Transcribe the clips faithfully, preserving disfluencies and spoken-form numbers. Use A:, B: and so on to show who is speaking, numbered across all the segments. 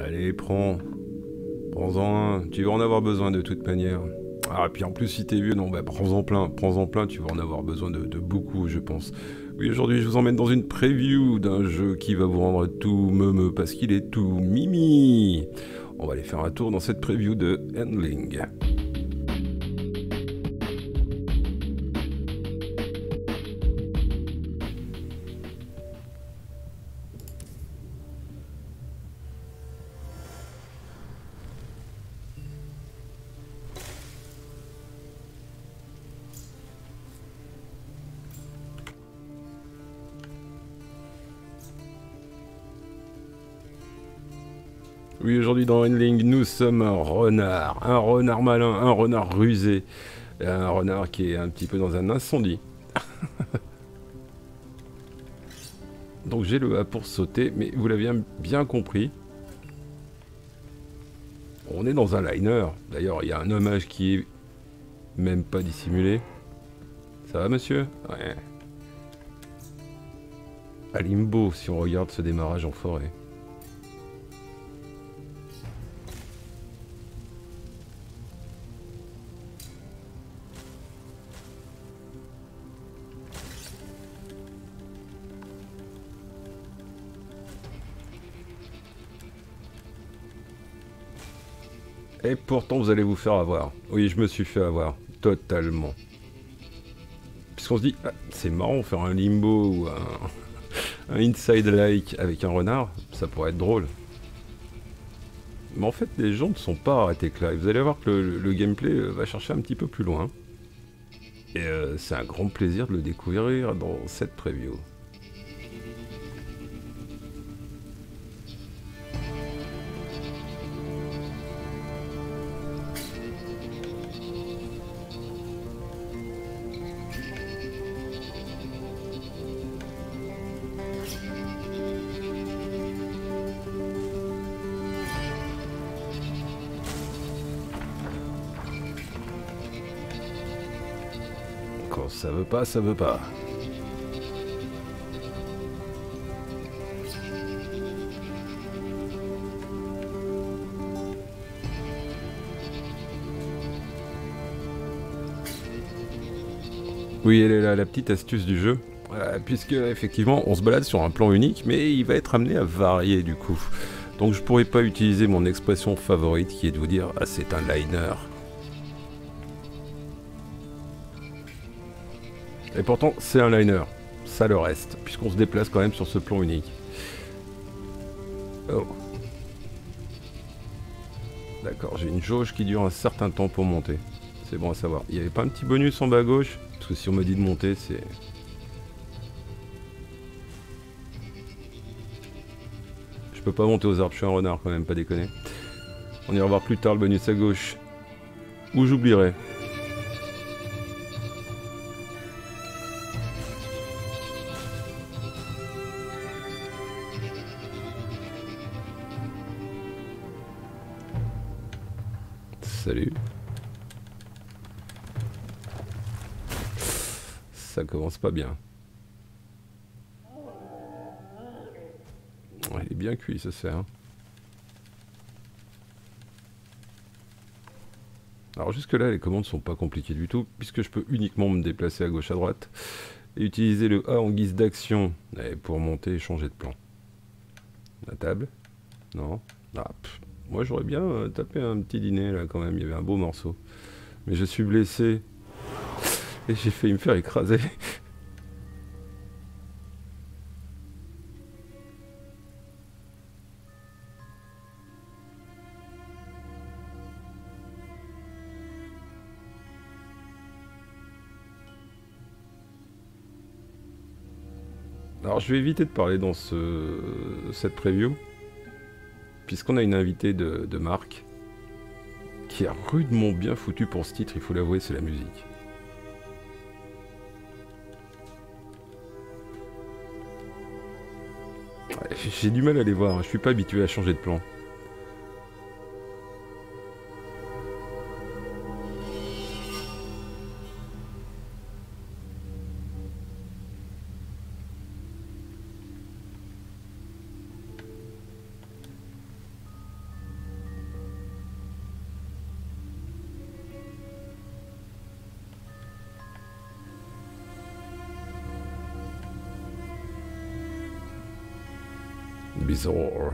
A: Allez, prends. Prends-en un. Tu vas en avoir besoin de toute manière. Ah, et puis en plus, si t'es vieux, non, bah prends-en plein. Prends-en plein, tu vas en avoir besoin de, de beaucoup, je pense. Oui, aujourd'hui, je vous emmène dans une preview d'un jeu qui va vous rendre tout meumeux parce qu'il est tout mimi. On va aller faire un tour dans cette preview de Handling. Oui, aujourd'hui dans Handling, nous sommes un renard. Un renard malin, un renard rusé. Un renard qui est un petit peu dans un incendie. Donc j'ai le A pour sauter, mais vous l'avez bien compris. On est dans un liner. D'ailleurs, il y a un hommage qui est même pas dissimulé. Ça va, monsieur? Ouais. À Limbo, si on regarde ce démarrage en forêt. Et pourtant, vous allez vous faire avoir. Oui, je me suis fait avoir. Totalement. Puisqu'on se dit, ah, c'est marrant, faire un Limbo ou un, un Inside-like avec un renard, ça pourrait être drôle. Mais en fait, les gens ne sont pas arrêtés que là. Vous allez voir que le, le gameplay va chercher un petit peu plus loin. Et euh, c'est un grand plaisir de le découvrir dans cette preview. Quand ça veut pas, ça veut pas. Oui, elle est là, la petite astuce du jeu. Voilà, puisque effectivement, on se balade sur un plan unique, mais il va être amené à varier du coup. Donc je pourrais pas utiliser mon expression favorite qui est de vous dire « Ah, c'est un liner ». Et pourtant, c'est un liner. Ça le reste, puisqu'on se déplace quand même sur ce plan unique. Oh. D'accord, j'ai une jauge qui dure un certain temps pour monter. C'est bon à savoir. Il n'y avait pas un petit bonus en bas à gauche? Parce que si on me dit de monter, c'est... Je peux pas monter aux arbres, je suis un renard quand même, pas déconner. On ira voir plus tard le bonus à gauche. Ou j'oublierai. Salut. Ça commence pas bien. Il est bien cuit ce fer. Hein. Alors jusque là les commandes sont pas compliquées du tout puisque je peux uniquement me déplacer à gauche à droite et utiliser le A en guise d'action pour monter et changer de plan. La table? Non. Ah, pff, moi j'aurais bien euh, tapé un petit dîner là quand même, il y avait un beau morceau. Mais je suis blessé et j'ai failli me faire écraser. Alors je vais éviter de parler dans ce, cette preview, puisqu'on a une invitée de, de marque qui a rudement bien foutu pour ce titre, il faut l'avouer, c'est la musique. Ouais, j'ai du mal à les voir, hein, je suis pas habitué à changer de plan. Bizarre.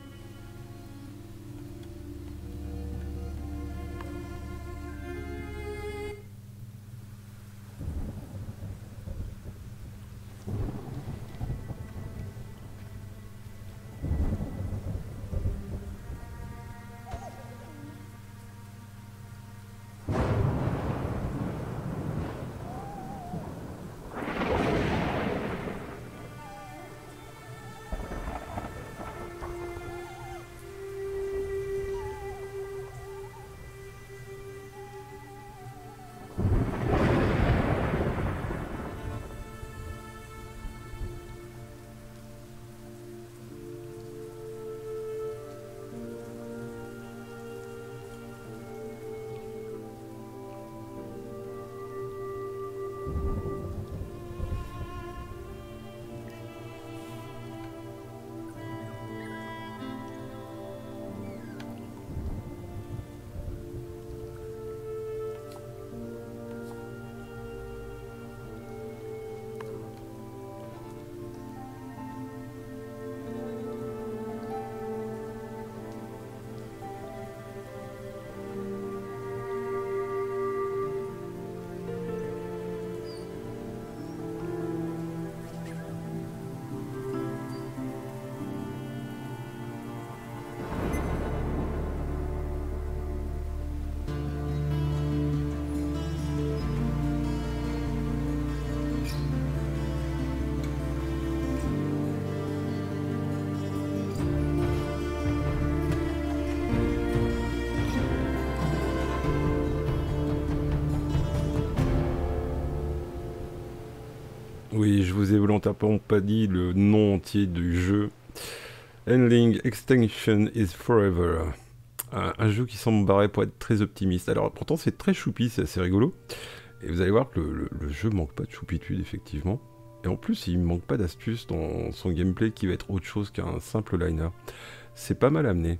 A: Oui, je vous ai volontairement pas dit le nom entier du jeu. Endling Extinction is Forever. Un, un jeu qui semble barré pour être très optimiste. Alors pourtant c'est très choupi, c'est assez rigolo. Et vous allez voir que le, le, le jeu manque pas de choupitude effectivement. Et en plus il manque pas d'astuce dans son gameplay qui va être autre chose qu'un simple liner. C'est pas mal amené.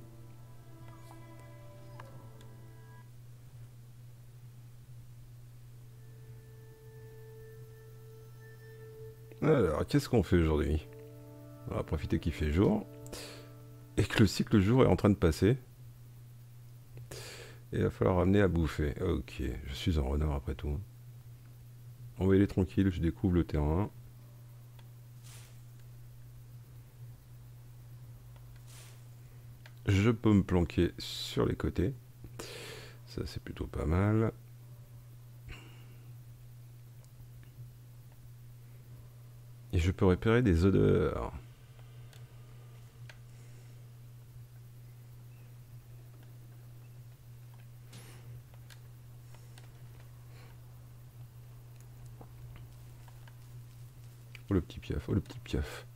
A: Alors, qu'est-ce qu'on fait aujourd'hui? On va profiter qu'il fait jour. Et que le cycle jour est en train de passer. Et il va falloir ramener à bouffer. Ok, je suis un renard après tout. On va y aller tranquille, je découvre le terrain. Je peux me planquer sur les côtés. Ça, c'est plutôt pas mal. Et je peux repérer des odeurs. Oh le petit piaf, oh le petit piaf.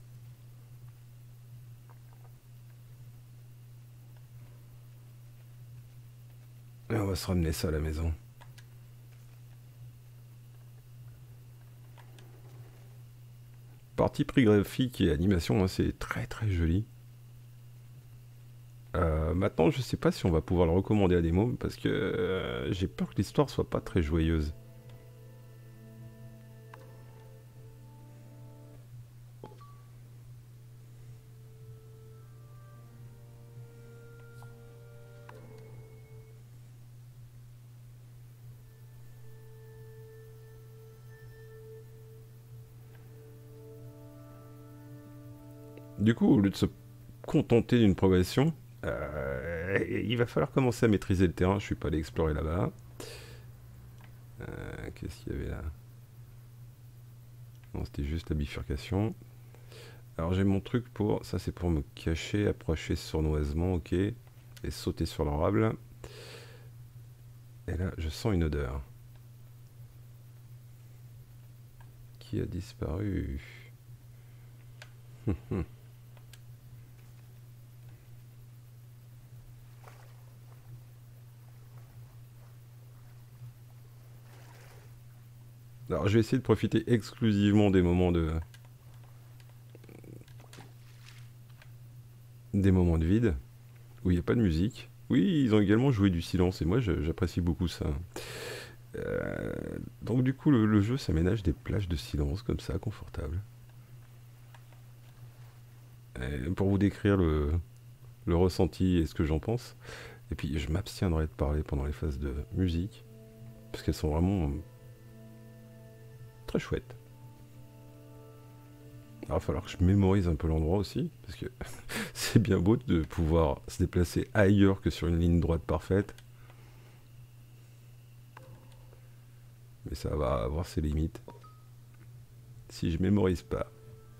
A: Et on va se ramener ça à la maison. Partie prix graphique et animation, hein, c'est très très joli. Euh, maintenant, je sais pas si on va pouvoir le recommander à des mômes parce que euh, j'ai peur que l'histoire soit pas très joyeuse. Du coup, au lieu de se contenter d'une progression, euh, il va falloir commencer à maîtriser le terrain. Je suis pas allé explorer là-bas. Euh, Qu'est-ce qu'il y avait là? Non, c'était juste la bifurcation. Alors j'ai mon truc pour... Ça c'est pour me cacher, approcher sournoisement, ok. Et sauter sur l'orable. Et là, je sens une odeur. Qui a disparu? Alors je vais essayer de profiter exclusivement des moments de... Des moments de vide, où il n'y a pas de musique. Oui, ils ont également joué du silence, et moi j'apprécie beaucoup ça. Euh, donc du coup, le, le jeu s'aménage des plages de silence, comme ça, confortables. Et pour vous décrire le, le ressenti et ce que j'en pense. Et puis je m'abstiendrai de parler pendant les phases de musique, parce qu'elles sont vraiment très chouettes. Alors, il va falloir que je mémorise un peu l'endroit aussi, parce que c'est bien beau de pouvoir se déplacer ailleurs que sur une ligne droite parfaite. Mais ça va avoir ses limites. Si je mémorise pas.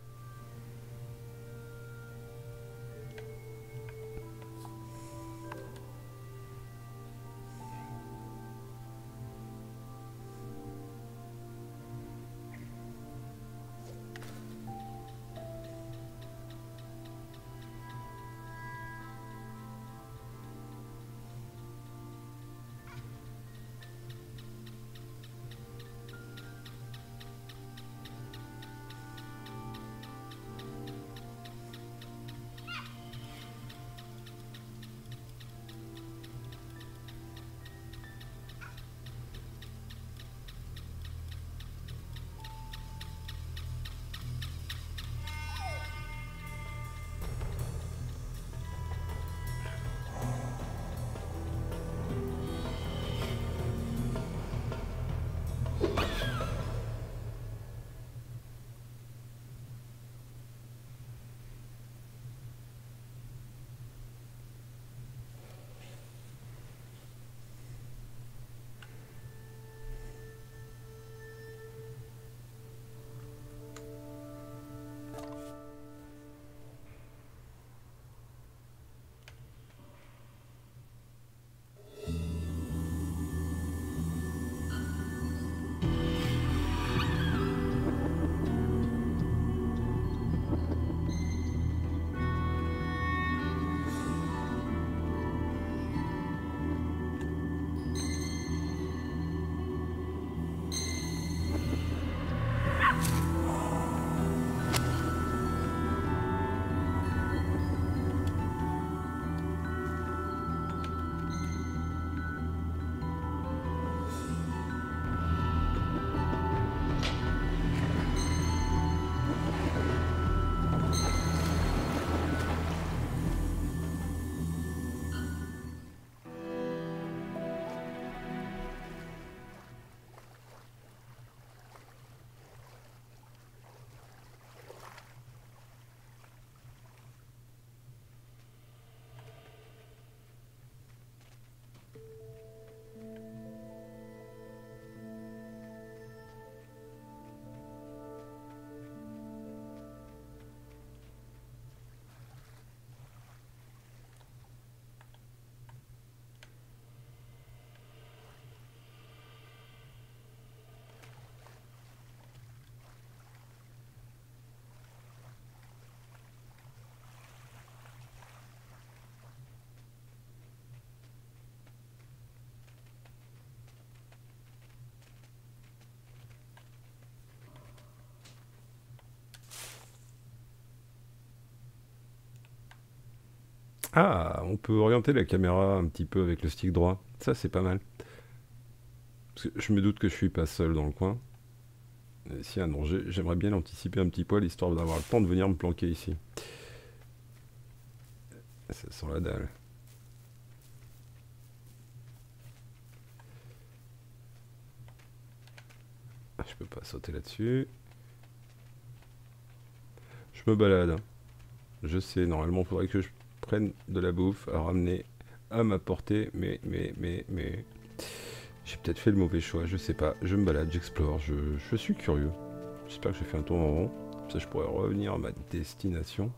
A: Ah, on peut orienter la caméra un petit peu avec le stick droit. Ça, c'est pas mal. Parce que je me doute que je suis pas seul dans le coin. Et s'il y a un danger, j'aimerais bien l'anticiper un petit poil, histoire d'avoir le temps de venir me planquer ici. Ça sent la dalle. Ah, je peux pas sauter là-dessus. Je me balade. hein. Je sais, normalement, il faudrait que je prenne de la bouffe à ramener à ma portée, mais, mais, mais, mais... J'ai peut-être fait le mauvais choix, je sais pas. Je me balade, j'explore, je, je suis curieux. J'espère que j'ai fait un tour en rond. Comme ça, je pourrais revenir à ma destination.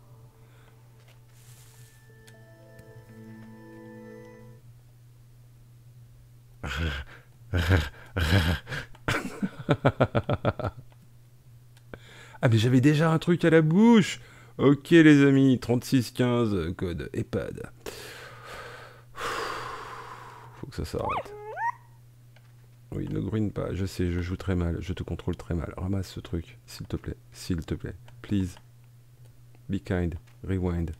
A: Ah mais j'avais déjà un truc à la bouche. Ok les amis, trente-six quinze, code EHPAD. Faut que ça s'arrête. Oui, ne gruine pas, je sais, je joue très mal, je te contrôle très mal. Ramasse ce truc, s'il te plaît, s'il te plaît. Please. Be kind. Rewind.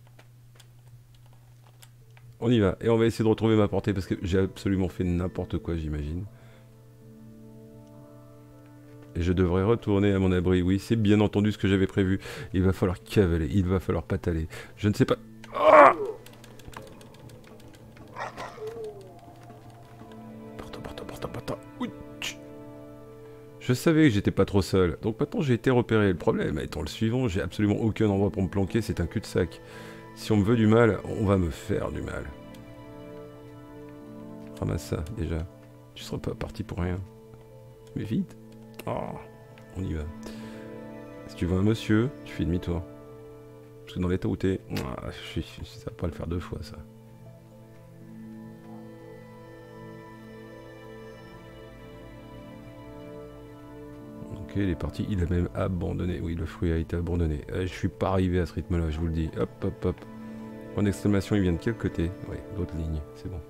A: On y va, et on va essayer de retrouver ma portée, parce que j'ai absolument fait n'importe quoi, j'imagine. Et je devrais retourner à mon abri. Oui, c'est bien entendu ce que j'avais prévu. Il va falloir cavaler, il va falloir pataler. Je ne sais pas... Ah, porte, porte, porte, porte. Oui. Je savais que j'étais pas trop seul. Donc maintenant j'ai été repéré. Le problème étant le suivant, j'ai absolument aucun endroit pour me planquer. C'est un cul-de-sac. Si on me veut du mal, on va me faire du mal. Ramasse ça, déjà. Tu seras pas parti pour rien. Mais vite. Oh, on y va. Si tu vois un monsieur, tu fais demi-tour. Parce que dans l'état où t'es... Ah, ça va pas le faire deux fois, ça. Ok, il est parti. Il a même abandonné. Oui, le fruit a été abandonné. Euh, je suis pas arrivé à ce rythme-là, je vous le dis. Hop, hop, hop. Point d'exclamation, il vient de quel côté? Oui, l'autre ligne, c'est bon.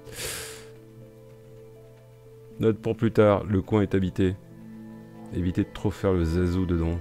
A: Note pour plus tard, le coin est habité. Évitez de trop faire le zazou dedans.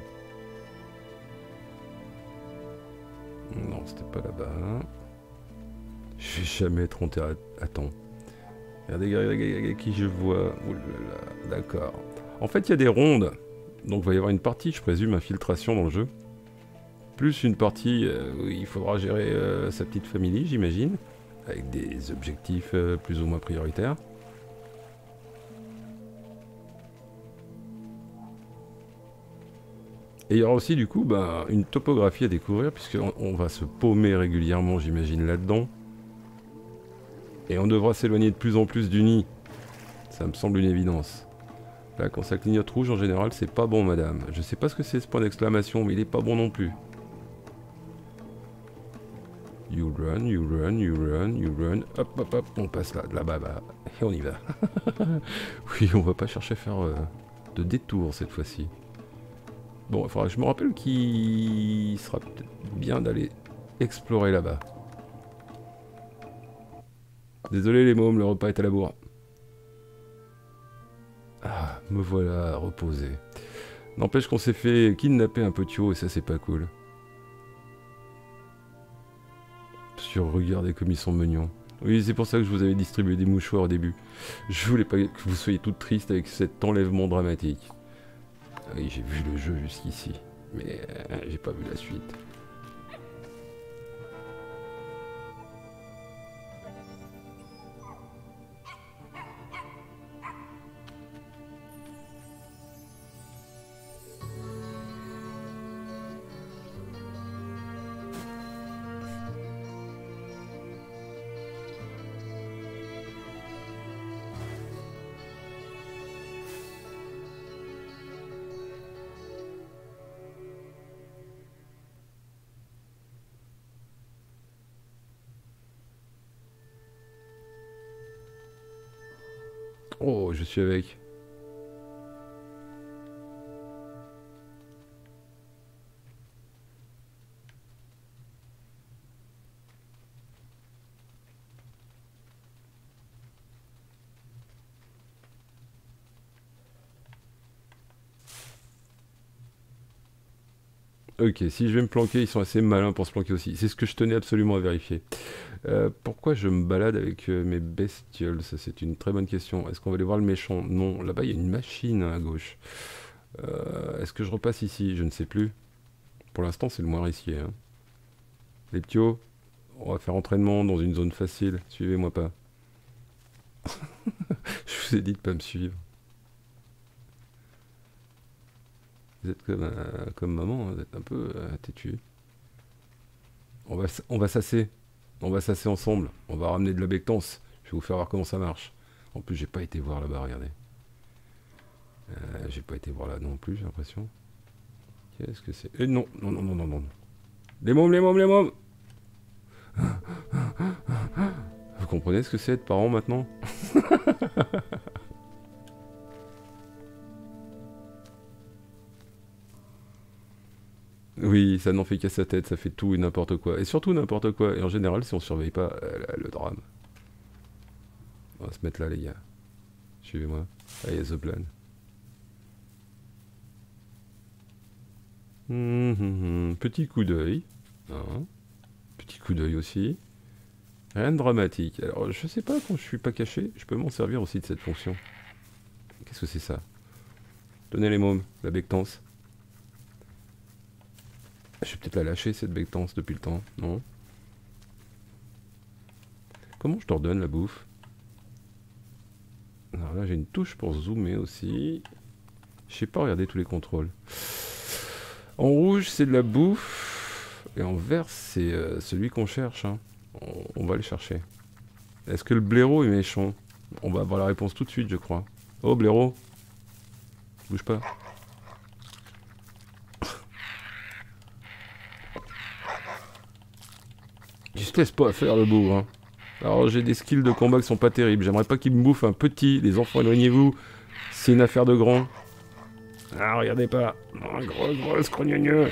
A: Non, c'était pas là-bas. Je vais jamais être en terre à temps. Regardez, regardez, regardez qui je vois. Oulala, d'accord. En fait, il y a des rondes. Donc, il va y avoir une partie, je présume, infiltration dans le jeu. Plus une partie euh, où il faudra gérer euh, sa petite famille, j'imagine. Avec des objectifs euh, plus ou moins prioritaires. Et il y aura aussi du coup bah, une topographie à découvrir, puisqu'on on va se paumer régulièrement, j'imagine, là-dedans. Et on devra s'éloigner de plus en plus du nid. Ça me semble une évidence. Là, quand ça clignote rouge, en général, c'est pas bon, madame. Je sais pas ce que c'est ce point d'exclamation, mais il est pas bon non plus. You run, you run, you run, you run. Hop, hop, hop, on passe là, là-bas, bah, et on y va. Oui, on va pas chercher à faire euh, de détour cette fois-ci. Bon, il faudra que je me rappelle qu'il sera peut-être bien d'aller explorer là-bas. Désolé les mômes, le repas est à la bourre. Ah, me voilà reposé. N'empêche qu'on s'est fait kidnapper un peu de haut et ça c'est pas cool. Sur regardez comme ils sont mignons. Oui, c'est pour ça que je vous avais distribué des mouchoirs au début. Je voulais pas que vous soyez toutes tristes avec cet enlèvement dramatique. Oui, j'ai vu le jeu jusqu'ici, mais euh, j'ai pas vu la suite. Oh, je suis avec. Ok, si je vais me planquer, ils sont assez malins pour se planquer aussi. C'est ce que je tenais absolument à vérifier. Euh, pourquoi je me balade avec euh, mes bestioles? Ça, c'est une très bonne question. Est-ce qu'on va aller voir le méchant? Non, là-bas, il y a une machine hein, à gauche. Euh, Est-ce que je repasse ici? Je ne sais plus. Pour l'instant, c'est le moins risqué. Hein. Les ptios, on va faire entraînement dans une zone facile. Suivez-moi pas. Je vous ai dit de pas me suivre. Vous êtes comme, euh, comme maman, hein, vous êtes un peu euh, têtu. On va, s- on va s'asser. On va s'asser ensemble. On va ramener de la bectance. Je vais vous faire voir comment ça marche. En plus, j'ai pas été voir là-bas, regardez. Euh, j'ai pas été voir là non plus, j'ai l'impression. Qu'est-ce que c'est? Eh non, non, non, non, non, non. Les mômes, les mômes, les mômes! Vous comprenez ce que c'est être parent maintenant? Oui, ça n'en fait qu'à sa tête, ça fait tout et n'importe quoi. Et surtout n'importe quoi. Et en général, si on surveille pas, euh, le drame. On va se mettre là, les gars. Suivez-moi. Allez, The Plan. Hum, hum, hum. Petit coup d'œil. Hein. Petit coup d'œil aussi. Rien de dramatique. Alors, je sais pas, quand je suis pas caché, je peux m'en servir aussi de cette fonction. Qu'est-ce que c'est ça? Tenez les mômes, la bectance. Je vais peut-être la lâcher cette bectance depuis le temps, non? Comment je t'ordonne la bouffe? Alors là j'ai une touche pour zoomer aussi. Je sais pas regarder tous les contrôles. En rouge c'est de la bouffe. Et en vert c'est euh, celui qu'on cherche. Hein. On, on va le chercher. Est-ce que le blaireau est méchant? On va avoir la réponse tout de suite je crois. Oh blaireau. Bouge pas. Il se laisse pas faire le beau hein. Alors j'ai des skills de combat qui sont pas terribles. J'aimerais pas qu'il me bouffe un petit. Les enfants éloignez-vous. C'est une affaire de grand. Ah regardez pas. Oh, gros gros scrogneux.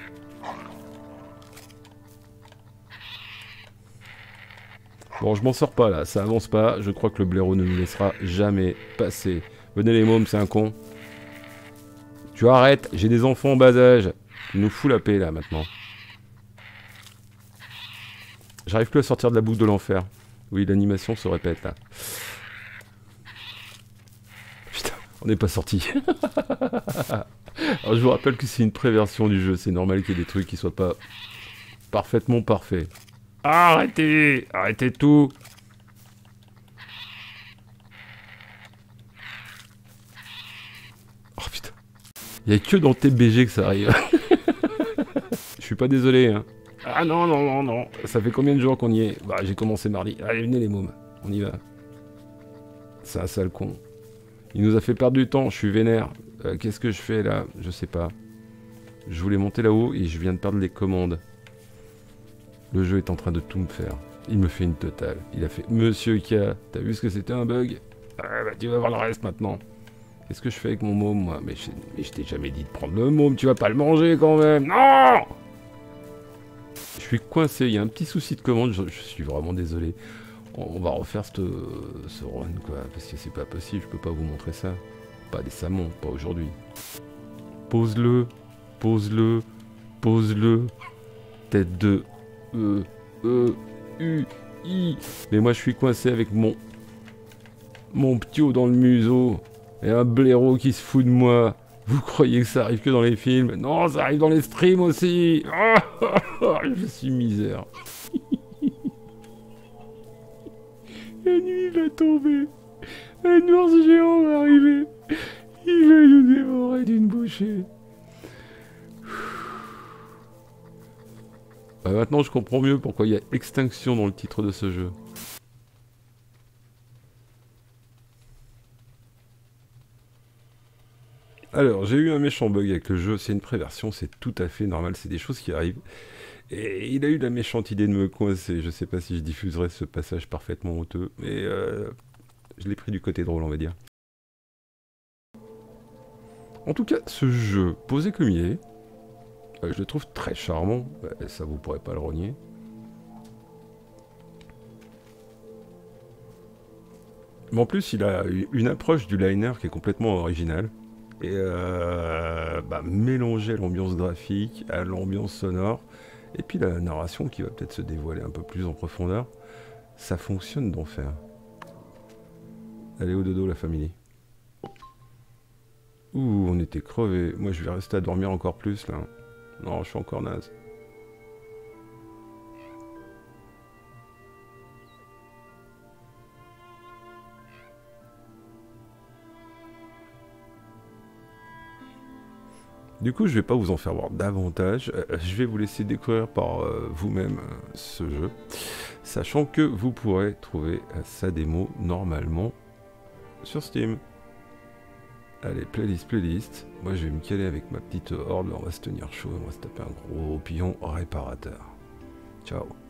A: Bon je m'en sors pas là. Ça avance pas. Je crois que le blaireau ne nous laissera jamais passer. Venez les mômes c'est un con. Tu arrêtes. J'ai des enfants en bas âge. Tu nous fous la paix là maintenant. J'arrive plus à sortir de la boucle de l'enfer. Oui, l'animation se répète là. Putain, on n'est pas sorti. Alors je vous rappelle que c'est une préversion du jeu. C'est normal qu'il y ait des trucs qui soient pas parfaitement parfaits. Arrêtez! Arrêtez tout! Oh putain. Il n'y a que dans T B G que ça arrive. Je suis pas désolé hein. Ah non, non, non, non. Ça fait combien de jours qu'on y est? Bah, j'ai commencé mardi. Allez, venez les mômes. On y va. C'est un sale con. Il nous a fait perdre du temps. Je suis vénère. Euh, Qu'est-ce que je fais là? Je sais pas. Je voulais monter là-haut et je viens de perdre les commandes. Le jeu est en train de tout me faire. Il me fait une totale. Il a fait... Monsieur K, t'as vu ce que c'était un bug? Ah bah, tu vas voir le reste maintenant. Qu'est-ce que je fais avec mon môme, moi? Mais je, mais je t'ai jamais dit de prendre le môme. Tu vas pas le manger quand même. Non! Je suis coincé, il y a un petit souci de commande, je, je suis vraiment désolé. On, on va refaire cette, ce run quoi, parce que c'est pas possible, je peux pas vous montrer ça. Pas décemment, pas aujourd'hui. Pose-le, pose-le, pose-le. Tête de E, E, U, I. Mais moi je suis coincé avec mon... Mon ptio dans le museau. Et un blaireau qui se fout de moi. Vous croyez que ça arrive que dans les films? Non, ça arrive dans les streams aussi. Oh, je suis misère. La nuit va tomber. Un ours géant va arriver. Il va nous dévorer d'une bouchée. Bah maintenant, je comprends mieux pourquoi il y a extinction dans le titre de ce jeu. Alors, j'ai eu un méchant bug avec le jeu, c'est une préversion, c'est tout à fait normal, c'est des choses qui arrivent. Et il a eu la méchante idée de me coincer, je sais pas si je diffuserai ce passage parfaitement honteux, mais euh, je l'ai pris du côté drôle, on va dire. En tout cas, ce jeu, posé comme il est, euh, je le trouve très charmant, euh, ça vous pourrez pas le renier. Mais en plus, il a une approche du liner qui est complètement originale. Et euh, bah, mélanger l'ambiance graphique à l'ambiance sonore, et puis la narration qui va peut-être se dévoiler un peu plus en profondeur, ça fonctionne d'enfer. Allez au dodo la famille. Ouh, on était crevés. Moi je vais rester à dormir encore plus là. Non, je suis encore naze. Du coup, je vais pas vous en faire voir davantage. Euh, je vais vous laisser découvrir par euh, vous-même euh, ce jeu, sachant que vous pourrez trouver euh, sa démo normalement sur Steam. Allez, playlist, playlist. Moi, je vais me caler avec ma petite horde. On va se tenir chaud. On va se taper un gros pion réparateur. Ciao.